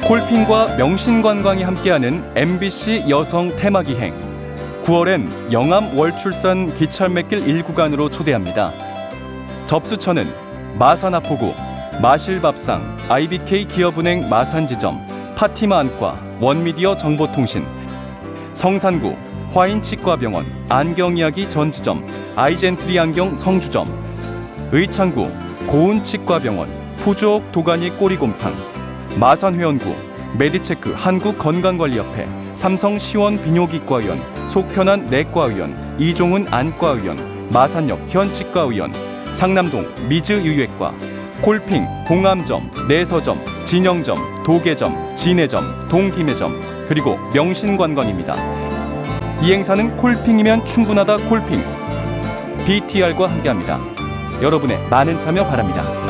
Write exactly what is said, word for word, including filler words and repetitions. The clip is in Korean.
콜핑과 명신관광이 함께하는 엠비씨 여성 테마기행. 구월엔 영암 월출산 기찰맥길 일 구간으로 초대합니다. 접수처는 마산아포구, 마실밥상, 아이비케이 기업은행 마산지점, 파티마 안과, 원미디어 정보통신, 성산구, 화인치과병원, 안경이야기 전지점, 아이젠트리 안경 성주점, 의창구, 고운치과병원, 푸주옥 도가니 꼬리곰탕, 마산회원구, 메디체크 한국건강관리협회, 삼성 시원 비뇨기과의원, 속편한 내과의원, 이종훈 안과의원, 마산역 현치과의원, 상남동 미즈유외과, 콜핑, 봉암점, 내서점, 진영점, 도계점, 진해점, 동김해점, 그리고 명신관광입니다. 이 행사는 콜핑이면 충분하다 콜핑, 비티알과 함께합니다. 여러분의 많은 참여 바랍니다.